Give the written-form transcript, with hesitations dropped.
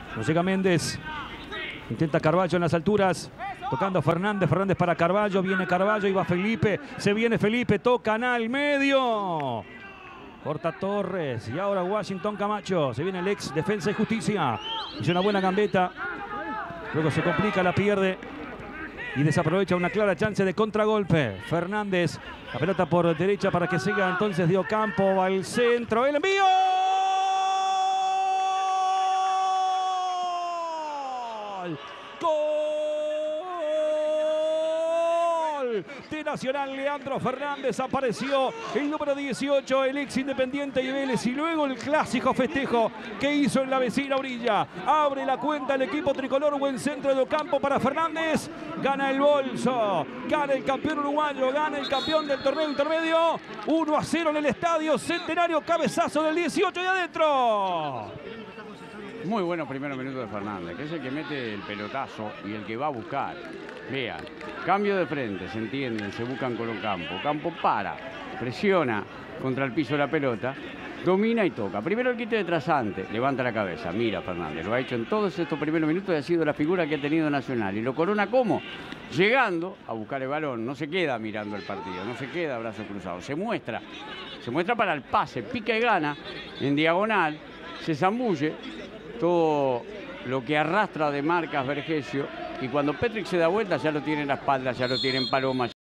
No llega Méndez. Intenta Carballo en las alturas. Tocando Fernández. Fernández para Carballo. Viene Carballo y va Felipe. Se viene Felipe. Tocan al medio. Corta Torres. Y ahora Washington Camacho. Se viene el ex Defensa y Justicia. Hizo una buena gambeta. Luego se complica, la pierde. Y desaprovecha una clara chance de contragolpe. Fernández. La pelota por derecha para que siga entonces de Ocampo. Va al centro. El envío. ¡Gol! De Nacional, Leandro Fernández. Apareció el número 18, el ex Independiente y Vélez. Y luego el clásico festejo que hizo en la vecina orilla. Abre la cuenta el equipo tricolor. Buen centro de Ocampo para Fernández. Gana el bolso. Gana el campeón uruguayo. Gana el campeón del torneo intermedio. 1-0 en el estadio Centenario. Cabezazo del 18 y adentro. Muy buenos primeros minutos de Fernández, que es el que mete el pelotazo y el que va a buscar. Vean, cambio de frente, se entienden, se buscan con Ocampo. Ocampo para, presiona contra el piso de la pelota, domina y toca. Primero el quite de trasante, levanta la cabeza, mira Fernández. Lo ha hecho en todos estos primeros minutos y ha sido la figura que ha tenido Nacional. Y lo corona ¿cómo? Llegando a buscar el balón, no se queda mirando el partido, no se queda brazos cruzados, se muestra para el pase, pica y gana en diagonal, se zambulle. Todo lo que arrastra de marcas Vergesio, y cuando Petric se da vuelta ya lo tiene en la espalda, ya lo tiene en Paloma.